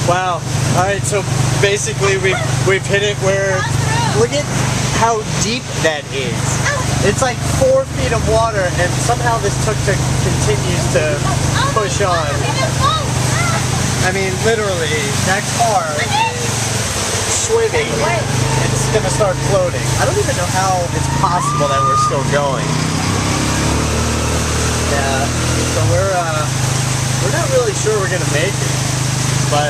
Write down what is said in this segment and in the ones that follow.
Wow. Alright, so basically we've hit it where, look at how deep that is. It's like 4 feet of water, and somehow this tuk-tuk continues to push on. I mean, literally, that car is swimming. It's gonna start floating. I don't even know how it's possible that we're still going. Yeah, so we're not really sure we're gonna make it, but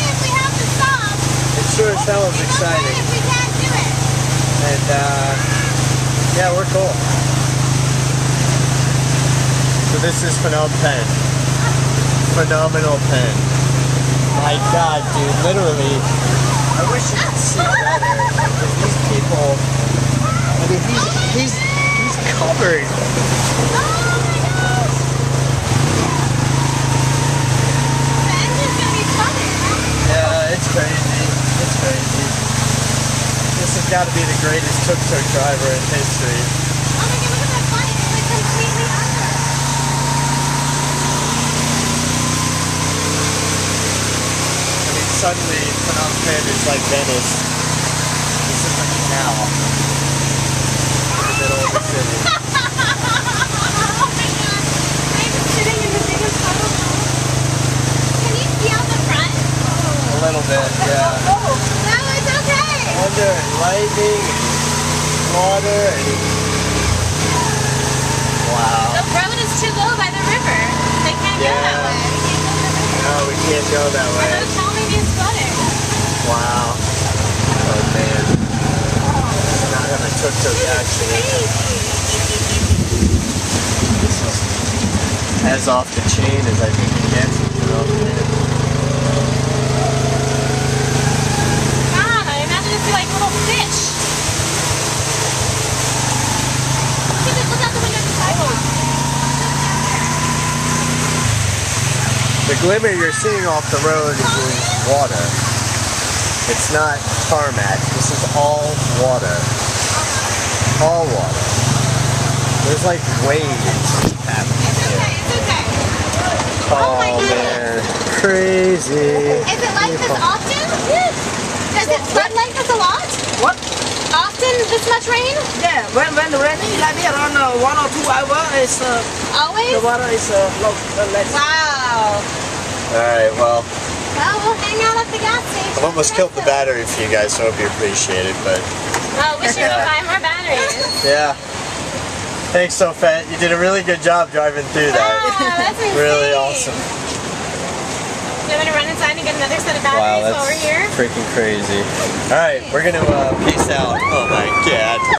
it sure as hell is exciting. And yeah, we're cool. So this is Phnom Penh. Phenomenal Penh. My God, dude, literally, I wish you could see better. These people, I mean, he's covered. Yeah, it's crazy. It's crazy. This has got to be the greatest tuk-tuk driver in history. Oh my God, look at that bike. It's like completely under. I mean, suddenly Phnom Penh is like Venice. This is like now. In the middle of the city. Oh my God. I'm sitting in the biggest puddle. Can you see out the front? A little bit, yeah. No, it's okay. Thunder and lightning and water and... Wow. The road is too low by the river. They can't go that way. No, we can't go that way. And those tell me it's flooding. Wow. Oh man. Not have a tuk-tuk actually. This is as off the chain as I think it gets. Oh man. God, I imagine it's like little fish. Look out the window of the sidewalk. The glimmer you're seeing off the road is water. It's not tarmac. This is all water. All water. There's like waves happening here. It's okay. Oh man, crazy. Is it like this often? Does it flood like this a lot? What? Often this much rain? Yeah, when the rain is like this around 1 or 2 hours, Always? the water is low, less. Wow. Alright, well, Well, we'll hang out at the gas station. I've almost killed the battery for you guys, so I hope you appreciate it, but Oh, we should go buy more batteries. yeah. Thanks, So Fat. You did a really good job driving through that. Wow, that's insane. Really awesome. Do you want to run inside and get another set of Wow, batteries that's while we're here? freaking crazy. Alright, we're gonna peace out. Oh my God.